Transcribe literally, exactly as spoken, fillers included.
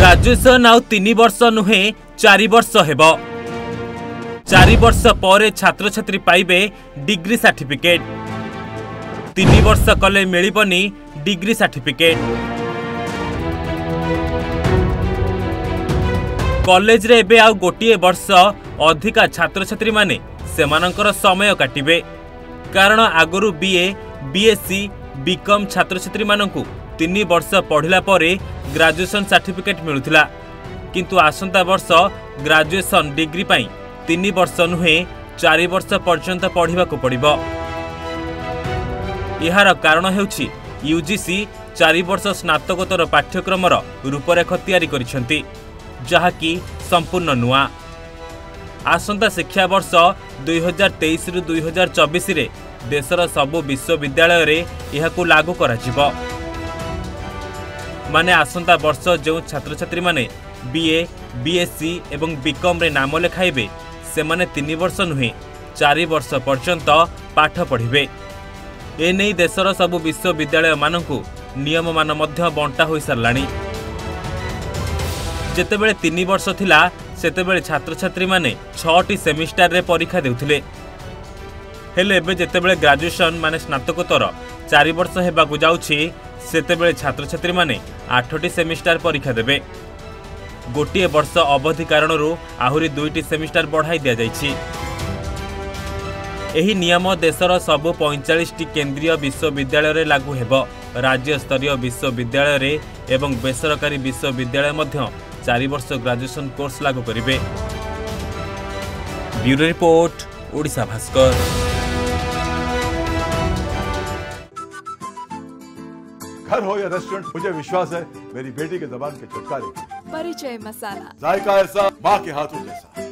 Graduation आउ तीन वर्ष नुहे चार वर्ष हेबो। चार वर्ष पर छात्र छात्री पाइबे डिग्री सर्टिफिकेट। तीन वर्ष कले मिलिबनी डिग्री सर्टिफिकेट। कॉलेज रे एबे आउ गोटिए वर्ष अधिका छात्र छात्री माने सेमानंकर समय काटिबे। कारण आगरु बीए बीएससी बीकॉम छात्र छात्री मानकु तीन वर्ष पढ़िला परे ग्रेजुएशन सर्टिफिकेट मिलुथिला, किंतु आसंता वर्ष ग्रेजुएशन डिग्री पाई तीन वर्ष नुहे चार वर्ष पर्यंत पढ़िबा को पड़िबो। यार कारण हेउछि यूजीसी चार वर्ष स्नातकोत्तर पाठ्यक्रमर रूपरेख तैयारी करिसेंती, जहाकी संपूर्ण नुआ। आसंता शिक्षा वर्ष दुई हजार तेईस रु दुई हजार चौबीस रे देशर सबु विश्वविद्यालय रे यहाकू लागू कराजिबो। माने आसंता वर्ष जो छात्र छात्री माने बीए बीएससी एवं बीकॉम रे नाम लेखाइबे से माने तीन वर्ष नुहे चार वर्ष पर्यंत पाठ पढ़िबे। एने देशर सबु विश्वविद्यालय मानकू नियम मान मध्य बंटा होई सरलाणी। जेतेबेले तीन वर्ष थिला सेतेबेले छात्र छात्री माने छटी सेमिस्टर रे परीक्षा देउथिले। हेले एबे जेतेबेले ग्रेजुएशन माने स्नातकोत्तर चार वर्ष हेबाकू जाउछि सेतेबेले छात्र छात्री माने आठटी सेमिस्टर परीक्षा देबे। गोटिए वर्ष अवधि कारणरू आहुरी दुईटी सेमिस्टर बढ़ाई दिया जाइछि। एही नियम देशर सबु पैंतालीस टी केंद्रीय विश्वविद्यालय रे लागू हेबो। राज्य स्तरीय विश्वविद्यालय रे एवं बेसरकारी विश्वविद्यालय मध्य चार वर्ष ग्रेजुएशन कोर्स लागू करिवे। Bureau report Odisha Bhaskar. घर हो या रेस्टोरेंट, मुझे विश्वास है मेरी बेटी के जबान के छुटकारे। परिचय मसाला, जायका ऐसा माँ के हाथों जैसा।